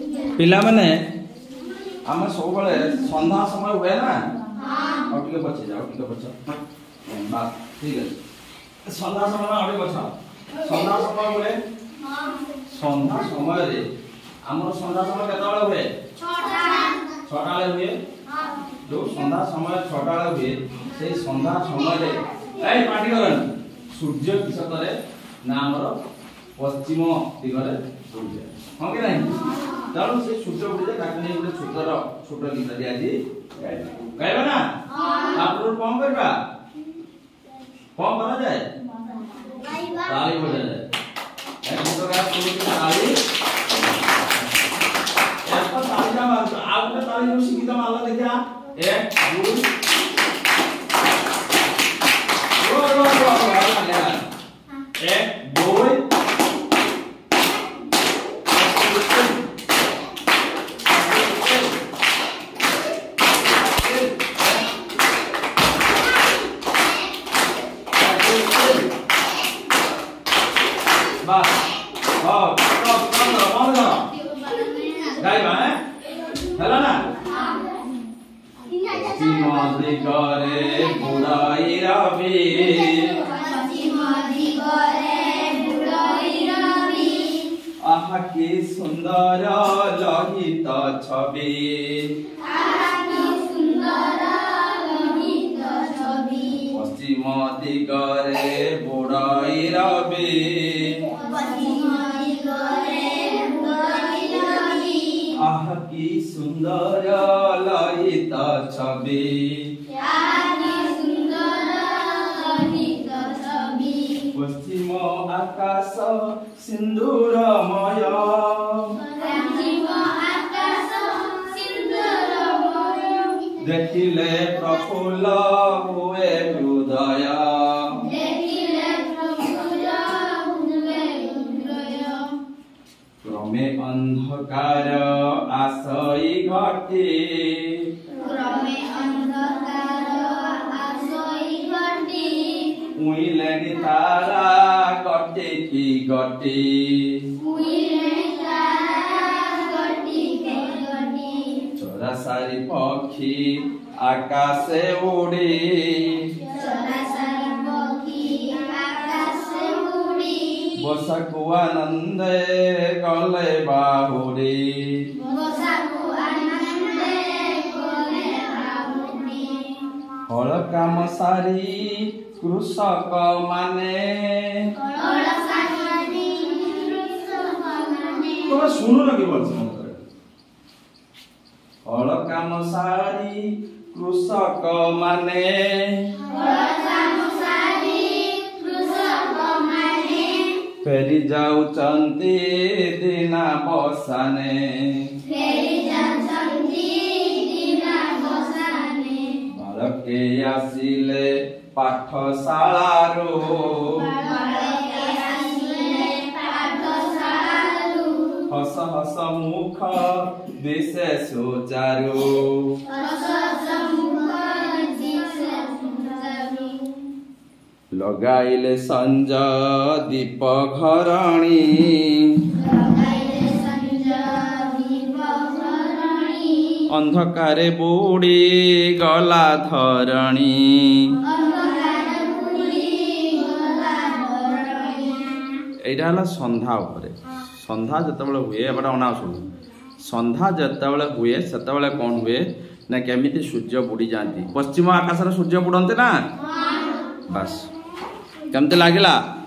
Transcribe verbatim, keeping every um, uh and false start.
पिला माने आम सब सन्धा समय हुए ना और टिके पछे जाओ टिके पछ बात ठीक है सन्धा समय और पछ सन्धा समय हुए सन्धा समय रे हमर सन्धा समय केता बेला हुए छटा छटा ले हुए जो सन्धा समय छटा ले हुए से सन्धा समय रे ए पार्टी करन सूर्य किस करे ना हमर पश्चिम दिगरे सूर्य हां कि नहीं तारो से सूर्य उठे ताकि नहीं उठे छोटर छोट गीत दिया जी गाइबा गाइबा ना हां आप लोग कौन करबा कौन करा जाए गाइबा ताली बजा जाए ए तो का शुरू की ताली एक तो ताली का मार आप ने ताली जो सीखी तो मारला देखा एक दो रो रो रो एक दो सुंदर लहित छवि पश्चिम दिगरे बुड़ई रवि आह की सुंदर लहित छवि पश्चिम आकाश सिंदूरमय देखिले प्रफुल्ल हुए हृदय क्रमे अंधकार आशई घटे उइलेनी तारा गटे की गटे चोरा सारी पक्षी आकाशे उड़ी बसकु आनंदे गले बाहुरी हल काम सारी कृषक माने तो सुनो ना केवल हल काम सारी कृषक माने फेरी जाउचंती दिना बसाने बालके आसिले पाठशालारू हस हस मुख दिशे सुचारू लगाइले संज दीप घरणी अंधकारे बुड़ी गला धरणी एटा हला संध्या उपरे संध्या जतबेले हुए एबडा अना सुनु संध्या जतबेले हुए सेतबेले कोन हुए ना केमिति सूर्य बुड़ी जांती पश्चिम आकाश रे सूर्य बुडंते ना बस केमते लागिला